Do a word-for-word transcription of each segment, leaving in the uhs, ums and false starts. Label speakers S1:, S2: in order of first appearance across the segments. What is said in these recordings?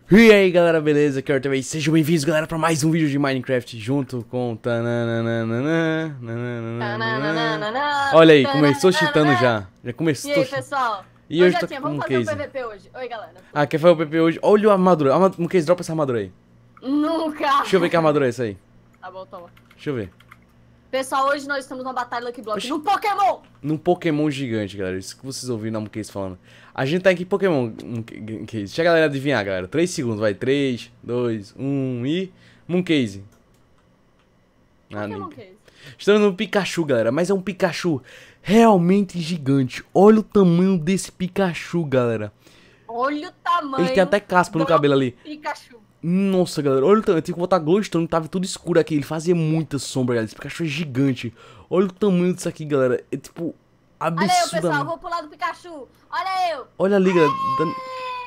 S1: E aí galera, beleza? Aqui é o Arthur. Sejam bem-vindos galera pra mais um vídeo de Minecraft junto com tananana, nananana.
S2: Tananana,
S1: Olha aí, começou cheatando
S2: tananana.
S1: já. Já
S2: E
S1: começou
S2: aí,
S1: che-
S2: pessoal?
S1: E
S2: Ô,
S1: hoje tô
S2: Jatinha,
S1: com
S2: vamos
S1: um
S2: fazer um
S1: case.
S2: P V P hoje. Oi, galera.
S1: Ah, quer fazer o P P hoje? Olha a armadura. Arma- Um case, dropa essa armadura aí.
S2: Nunca!
S1: Deixa eu ver que armadura é essa aí.
S2: Tá bom, toma.
S1: Deixa eu ver.
S2: Pessoal, hoje nós estamos numa batalha Lucky Block
S1: Oxi.
S2: no Pokémon!
S1: Num Pokémon gigante, galera. Isso que vocês ouviram na Case falando. A gente tá aqui em Pokémon um Case. Deixa a galera adivinhar, galera. três segundos, vai. três, dois, um e. Mooncase. Ah,
S2: Pokémon
S1: ninguém.
S2: Case.
S1: Estamos no Pikachu, galera. Mas é um Pikachu realmente gigante. Olha o tamanho desse Pikachu, galera.
S2: Olha o tamanho.
S1: Ele tem até caspa no
S2: do
S1: cabelo ali.
S2: Pikachu.
S1: Nossa, galera. Olha o tamanho. Eu tive que botar glowstone. Tava tudo escuro aqui. Ele fazia muita sombra, galera. Esse Pikachu é gigante. Olha o tamanho disso aqui, galera. É tipo
S2: Olha eu, pessoal.
S1: absurdamente.
S2: Vou pular do Pikachu. Olha eu.
S1: Olha ali, galera. Dan-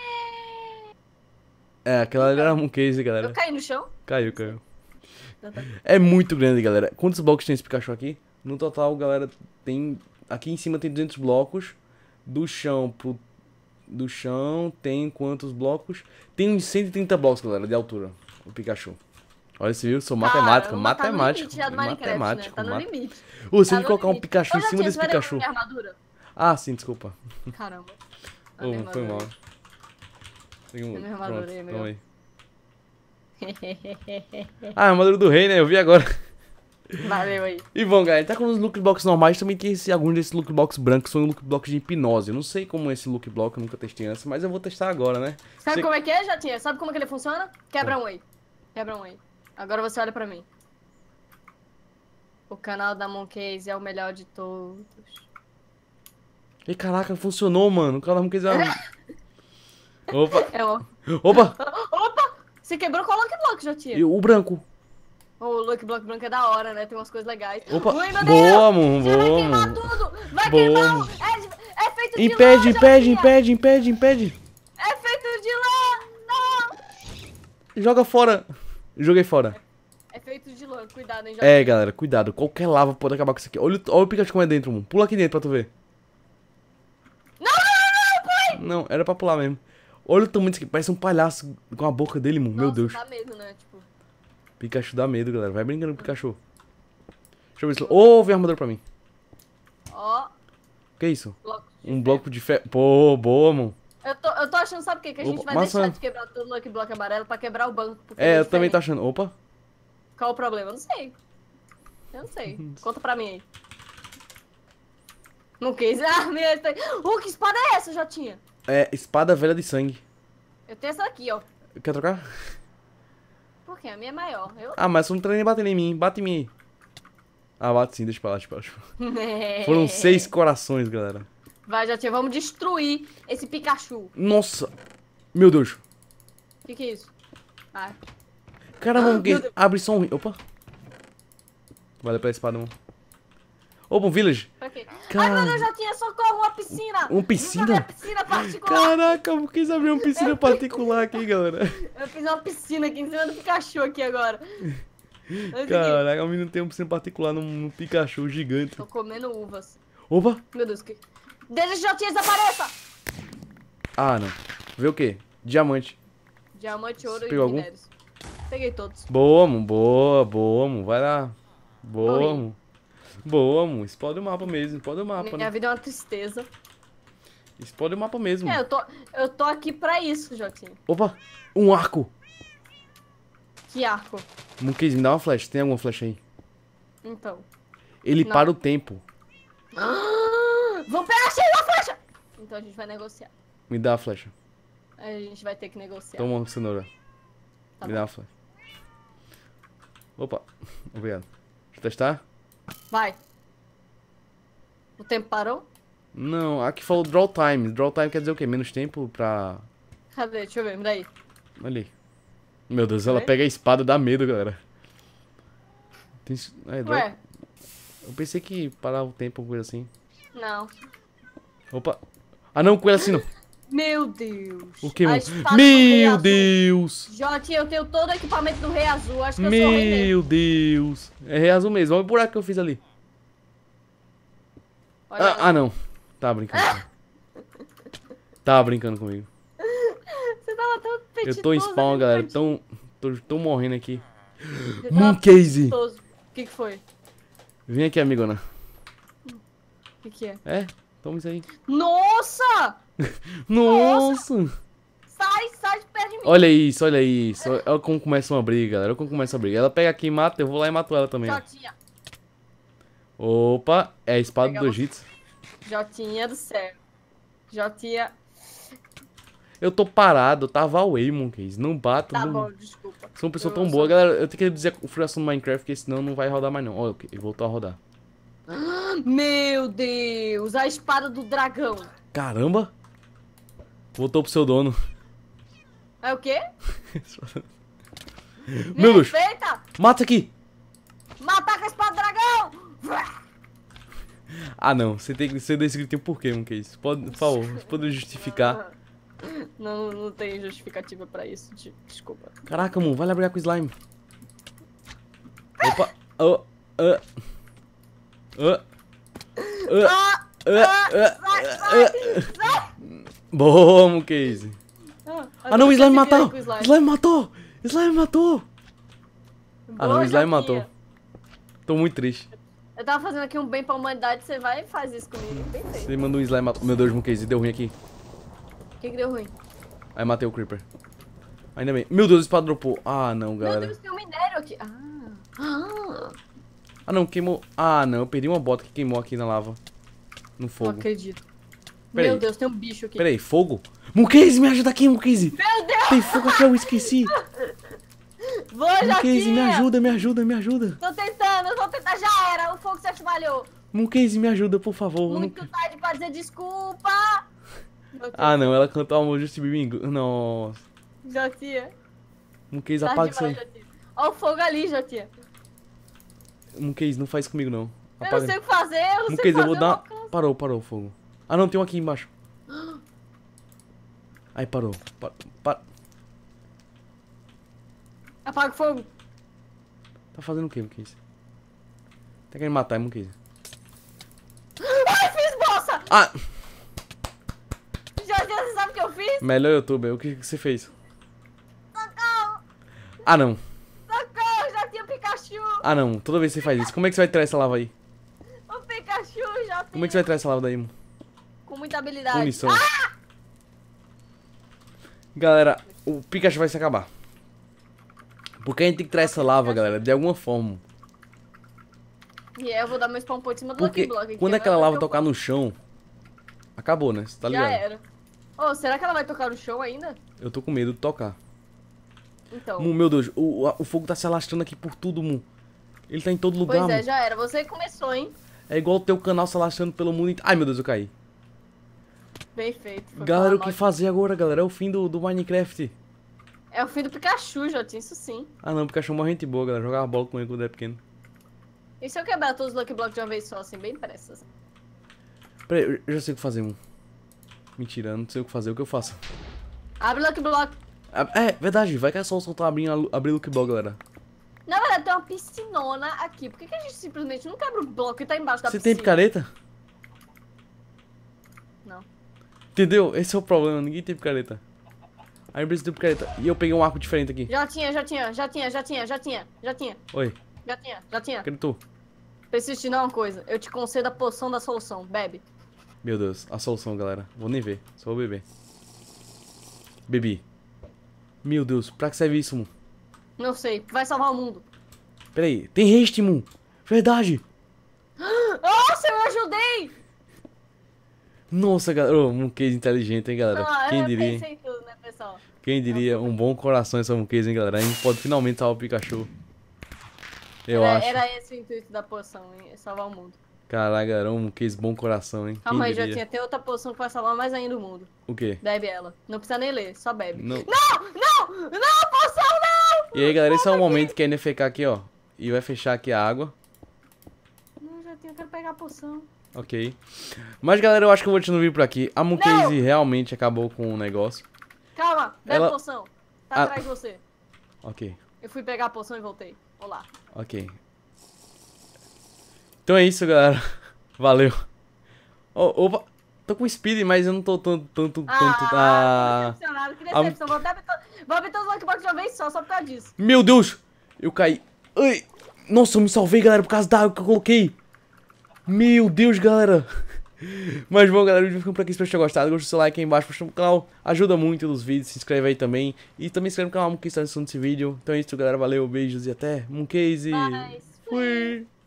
S1: É, aquela ali era um case,
S2: Eu
S1: galera.
S2: caí no chão?
S1: Caiu, caiu.
S2: Tá, tá.
S1: É muito grande, galera. Quantos blocos tem esse Pikachu aqui? No total, galera, tem... Aqui em cima tem duzentos blocos. Do chão pro... Do chão tem quantos blocos? Tem uns cento e trinta blocos, galera, de altura. O Pikachu. Olha, você viu? Sou matemático,
S2: Caramba, tá no
S1: matemático.
S2: limite já do Minecraft,
S1: matemático.
S2: né? Tá no
S1: mat-
S2: limite.
S1: Ô, se
S2: Tá
S1: a gente
S2: no
S1: colocar um
S2: limite.
S1: Pikachu
S2: Ô,
S1: em cima
S2: Jatinha,
S1: desse
S2: você vai devolver
S1: Pikachu.
S2: minha armadura?
S1: Ah, sim, desculpa.
S2: Caramba. A
S1: Ô,
S2: minha
S1: foi mal.
S2: armadura.
S1: Tem um...
S2: minha armadura
S1: Pronto,
S2: aí,
S1: toma
S2: meu.
S1: aí. Ah, a armadura do rei, né? Eu vi agora.
S2: Valeu aí.
S1: E bom, galera, tá com os look blocks normais, também tem esse, alguns desses look blocks brancos, são look blocks de hipnose. Eu não sei como é esse look block, eu nunca testei antes, mas eu vou testar agora, né?
S2: Sabe
S1: Sei-
S2: como é que é, Jatinha? Sabe como é que ele funciona? Quebra um aí. Quebra um aí. Agora você olha pra mim. O canal da Moncase é o melhor de todos.
S1: Ih, caraca, funcionou, mano. O cara não quis... Opa,
S2: É o...
S1: opa!
S2: Opa! Você quebrou qual Lucky Block, Jatinha?
S1: E o branco.
S2: O Lucky Block branco é da hora, né? Tem umas coisas legais.
S1: Opa,
S2: Ui, meu
S1: boa,
S2: Deus!
S1: mano,
S2: Você vai
S1: boa,
S2: queimar
S1: mano.
S2: tudo! Vai
S1: Boa,
S2: queimar!
S1: mano.
S2: É, de- é feito de
S1: Impede,
S2: lã,
S1: impede,
S2: Jatinha!
S1: impede, impede, impede.
S2: É feito de lã! Não!
S1: Joga fora. Joguei fora.
S2: É feito de lã, cuidado, hein, Jatinha.
S1: É, galera, cuidado. Qualquer lava pode acabar com isso aqui. Olha, o- olha o Pikachu como é dentro, mano. Pula aqui dentro pra tu ver.
S2: Não, não, não, não,
S1: Não, era pra pular mesmo. Olha o tamanho disso aqui. Parece um palhaço com a boca dele, mano. Meu
S2: Nossa,
S1: Deus.
S2: dá medo, né? Tipo...
S1: Pikachu dá medo, galera. Vai brincando com o Pikachu. Deixa eu ver se... Ô, vem a armadura pra mim.
S2: Ó,
S1: Que isso?
S2: bloco de
S1: Um
S2: ferro.
S1: bloco de ferro. Pô, boa, mano.
S2: Eu tô, eu tô achando, sabe o quê? Que a gente
S1: Opa,
S2: vai
S1: maçã.
S2: deixar de quebrar todo o Lucky Block amarelo pra quebrar o banco. porque
S1: É,
S2: ele
S1: eu também tô
S2: diferente.
S1: achando. Opa.
S2: Qual o problema? Eu não sei. Eu não sei. Conta pra mim aí. Não quis. Ah, minha... Uh, que espada é essa, Jotinha?
S1: É, espada velha de sangue.
S2: Eu tenho essa aqui, ó.
S1: Quer trocar?
S2: Por quê? A minha é maior. Eu...
S1: Ah, mas você não tá nem batendo em mim. Bate em mim aí. Ah, bate sim. Deixa pra lá, deixa pra lá. Deixa pra lá. Foram seis corações, galera.
S2: Vai, Jotinha, vamos destruir esse Pikachu.
S1: Nossa. Meu Deus.
S2: O que que é isso? Ah,
S1: Caramba,
S2: Ah,
S1: mano,
S2: meu
S1: que...
S2: Deus.
S1: abre só um... Opa. Valeu pela espada, mano. Opa, um village.
S2: pra quê? Ai,
S1: Cara-
S2: meu Deus, Jotinha, socorro, uma piscina.
S1: Um piscina?
S2: Uma piscina particular.
S1: Caraca, eu quis abrir uma piscina particular aqui, galera.
S2: Eu fiz uma piscina aqui em cima do Pikachu aqui agora. Olha isso aqui.
S1: Caraca, o menino tem uma piscina particular num, num Pikachu gigante.
S2: Tô comendo uvas.
S1: Opa.
S2: Meu Deus, que... Desejo Jotinha, desapareça!
S1: Ah, não. Vê o quê? Diamante.
S2: Diamante, ouro
S1: Você
S2: e
S1: pegou algum?
S2: minérios. Peguei todos.
S1: Boa, mano. Boa, boa, mano. Vai lá. Boa,
S2: Morri.
S1: mano. Boa, mano. Explode o mapa mesmo. Explode o mapa,
S2: Minha
S1: né?
S2: vida é uma tristeza.
S1: Explode o mapa mesmo.
S2: É, eu tô, eu tô aqui pra isso, Jotinha.
S1: Opa. Um arco.
S2: Que arco.
S1: Monkeys, me dá uma flecha. Tem alguma flecha aí?
S2: Então.
S1: Ele
S2: Não.
S1: para o tempo.
S2: Ah, vamos pegar cheio da flecha! Então a gente vai negociar.
S1: Me dá a flecha.
S2: Aí a gente vai ter que negociar.
S1: Toma uma cenoura.
S2: Tá
S1: Me
S2: bom.
S1: dá uma flecha. Opa. Obrigado. Deixa eu testar?
S2: Vai. O tempo parou?
S1: Não, aqui falou draw time. Draw time quer dizer o quê? Menos tempo pra...
S2: Cadê? Deixa eu ver, me dá aí.
S1: Ali. Meu Deus, ela
S2: Oi?
S1: pega a espada, dá medo, galera. Tem... É, draw...
S2: Ué,
S1: Eu pensei que parava o tempo, coisa assim.
S2: não.
S1: Opa. Ah não, com ele assim não.
S2: Meu Deus.
S1: O que,
S2: A
S1: mano?
S2: espada do Rei
S1: Meu
S2: Azul.
S1: Deus.
S2: Jotinha, eu tenho todo o equipamento do Rei Azul. Acho que eu sou o rei mesmo.
S1: Meu Deus. É rei azul mesmo. Olha o buraco que eu fiz ali.
S2: Olha
S1: Ah,
S2: lá.
S1: ah, não. Tava brincando. Tava brincando comigo.
S2: Você tava tão
S1: Eu tô em spawn,
S2: né,
S1: galera.
S2: tadinho?
S1: Tão, tô, tô morrendo aqui.
S2: Ele tá
S1: Mooncase.
S2: apetitoso. O que que foi?
S1: Vem aqui, amigona.
S2: O que que é?
S1: É, toma isso aí.
S2: Nossa!
S1: Nossa!
S2: Sai, sai de perto de mim.
S1: Olha isso, olha isso. Olha como começa uma briga, galera. Olha como começa a briga. Ela pega aqui e mata, eu vou lá e mato ela também. Ó.
S2: Jotinha.
S1: Opa, é a espada
S2: Pega
S1: do
S2: você.
S1: Egito.
S2: Jotinha do céu. Jotinha.
S1: Eu tô parado, eu tava away, Mooncase. Não bato,
S2: Tá
S1: não...
S2: bom, desculpa.
S1: Sou uma pessoa
S2: Eu
S1: tão
S2: sou-
S1: boa, galera. Eu tenho que dizer o Furação no Minecraft, porque senão não vai rodar mais não. Olha, ele voltou a rodar.
S2: Meu Deus, a espada do dragão.
S1: Caramba! Voltou pro seu dono.
S2: É o quê?
S1: Meu Deus!
S2: Respeita!
S1: Mata aqui!
S2: Matar com a espada do dragão!
S1: Ah não, você tem que ser desse gritinho por quê, Mooncase? Pode, por favor, você pode justificar.
S2: Não, não tem justificativa pra isso, de- desculpa.
S1: Caraca, mano, vai lá brigar com o slime. Opa! Oh, uh, uh, uh,
S2: Ah!
S1: uh,
S2: Ah!
S1: uh,
S2: Sai, sai, sai!
S1: Boa, Mooncase.
S2: Ah,
S1: Ah não, o
S2: agora
S1: slime
S2: você vira
S1: matou!
S2: com o slime.
S1: Slime matou! Slime matou! Ah não,
S2: Boa,
S1: o slime
S2: Jotinha.
S1: matou. Tô muito triste.
S2: Eu tava fazendo aqui um bem pra humanidade, você vai e faz isso comigo. Bem feito.
S1: Você mandou um slime matou. Meu Deus, Mooncase, deu ruim aqui.
S2: O que que deu ruim?
S1: Aí matei o Creeper. Ainda bem. Meu Deus, o espada dropou. Ah não,
S2: Meu
S1: galera.
S2: Deus, tem um minério aqui. Ah. Ah.
S1: Ah não, queimou. Ah não, eu perdi uma bota que queimou aqui na lava. No
S2: Não
S1: fogo.
S2: acredito.
S1: Peraí.
S2: Meu Deus, tem um bicho aqui.
S1: Peraí, fogo? Mooncase, me ajuda aqui, Mooncase!
S2: Meu Deus!
S1: Tem fogo aqui, eu esqueci!
S2: Vou,
S1: Mooncase, me
S2: Jotinha!
S1: ajuda, me ajuda, me ajuda!
S2: Tô tentando, eu vou tentar. Já era, o fogo se espalhou.
S1: Mooncase, me ajuda, por favor. eu não-
S2: Muito tarde pra dizer desculpa.
S1: Ah não, ela cantou a Just Be Bingo. Nossa.
S2: Jotinha.
S1: Mooncase,
S2: Tarde
S1: apaga isso aí.
S2: demais, Jotinha. Ó o fogo ali, Jotinha.
S1: Mooncase, não faz isso comigo não.
S2: Eu não
S1: Apaga.
S2: sei o que fazer, eu não sei o que
S1: Mooncase,
S2: fazer.
S1: eu vou dar.
S2: alcanço.
S1: Parou, parou o fogo. Ah não, tem um aqui embaixo. Aí parou. Pa- pa-
S2: Apaga o fogo.
S1: Tá fazendo o que, Mooncase? Tá querendo matar, Mooncase?
S2: Ai, fiz bolsa!
S1: Ah!
S2: Jotinha, você sabe o que eu fiz?
S1: Melhor youtuber, o que que você fez?
S2: Socorro!
S1: Ah não.
S2: Socorro, Jotinha, Pikachu!
S1: Ah não, toda vez que você faz isso. Como é que você vai tirar essa lava aí?
S2: O Pikachu, Jotinha.
S1: Como é que você vai tirar essa lava daí, mano?
S2: Com muita habilidade.
S1: Punição. Galera, o Pikachu vai se acabar. Porque a gente tem que tirar essa lava, galera, de alguma forma.
S2: E aí eu vou dar meu spawn point em cima do Lucky
S1: Porque
S2: Block. aqui,
S1: quando
S2: agora
S1: aquela
S2: vai
S1: lava
S2: ter o-
S1: tocar no chão, acabou, né? Você tá
S2: Já
S1: ligado?
S2: era. Ô, será que ela vai tocar no chão ainda?
S1: Eu tô com medo de tocar.
S2: Então.
S1: Mu, meu Deus, o, o fogo tá se alastrando aqui por tudo, Mu. Ele tá em todo lugar,
S2: Pois é,
S1: Mu.
S2: já era. Você começou, hein?
S1: É igual o teu canal se alastrando pelo mundo inteiro. Ai, meu Deus, eu caí.
S2: Bem feito. Foi
S1: Galera, o
S2: falar
S1: que
S2: mal.
S1: fazer agora, galera? É o fim do, do Minecraft.
S2: É o fim do Pikachu, Jotinha, isso sim.
S1: Ah não, o Pikachu é uma gente boa, galera. Jogava bola com ele quando era pequeno.
S2: E se eu quebrar todos os Lucky Blocks de uma vez só, assim, bem depressa? assim?
S1: Peraí, eu- eu já sei o que fazer, Mu. Mentira, eu não sei o que fazer, o que eu faço?
S2: Abre o Lucky Block.
S1: Ah, É, verdade, vai que a solução tá abrindo, a lu- abrir o Block, galera.
S2: Na verdade, tem uma piscinona aqui. Por que, que a gente simplesmente não quebra o bloco e tá embaixo da
S1: Você tem
S2: piscina?
S1: picareta?
S2: Não.
S1: Entendeu? Esse é o problema, ninguém tem picareta. Aí eu preciso ter picareta. E eu peguei um arco diferente aqui.
S2: Já tinha, já tinha, já tinha, já tinha, já tinha, já tinha,
S1: Oi,
S2: já tinha, já tinha.
S1: acreditou?
S2: Preciso te dar uma coisa. Eu te concedo a poção da solução. Bebe.
S1: Meu Deus, a solução, galera. Vou nem ver, só vou beber. Bebi. Meu Deus, pra que serve isso, Mu?
S2: Não sei. Vai salvar o mundo.
S1: Peraí, tem haste, Mu. Verdade.
S2: Nossa, eu ajudei!
S1: Nossa, galera. Ô, um case inteligente, hein, galera?
S2: Não,
S1: Quem
S2: eu
S1: diria?
S2: pensei em tudo, né, pessoal?
S1: Quem diria? Um bom coração essa case, hein, galera? A gente pode finalmente salvar o Pikachu. Eu
S2: era,
S1: acho.
S2: era esse o intuito da poção, hein? Salvar o mundo.
S1: Caraca, galera, um case bom coração, hein?
S2: Calma
S1: Quem
S2: aí, já
S1: diria?
S2: tinha. Tem outra poção que vai salvar mais ainda o mundo.
S1: O quê?
S2: Bebe ela. Não precisa nem ler, só bebe.
S1: Não.
S2: Não! Não! Não, poção não!
S1: E aí, galera, esse é o momento que a N F K aqui, ó. E vai fechar aqui a água.
S2: Não, já tinha. Eu quero pegar a poção.
S1: Ok. Mas, galera, eu acho que eu vou te vir por aqui. A Mooncase realmente acabou com o negócio.
S2: Calma, bebe
S1: Ela-
S2: a poção. Tá
S1: Ah.
S2: atrás de você.
S1: Ok,
S2: Eu fui pegar a poção e voltei. Olá.
S1: ok. Então é isso, galera. Valeu. Ô, opa. Tô com speed, mas eu não tô tanto, tanto, tanto...
S2: Ah,
S1: Ah,
S2: que decepcionado, que
S1: ah,
S2: decepção. Vou até abrir, to- vou abrir todos os lockbox de uma vez só, só por causa disso.
S1: meu Deus! Eu caí. Ai. Nossa, eu me salvei, galera, por causa da água que eu coloquei. Meu Deus, galera. Mas bom, galera, o vídeo ficou por aqui. Espero que tenham gostado. Deixa o seu like aí embaixo, para o canal. Ajuda muito nos vídeos. Se inscreve aí também. E também se inscreve no canal Mooncase, está na descrição desse vídeo. Então é isso, galera. Valeu, beijos e até. Mooncase.
S2: Mas, fui.
S1: Fui.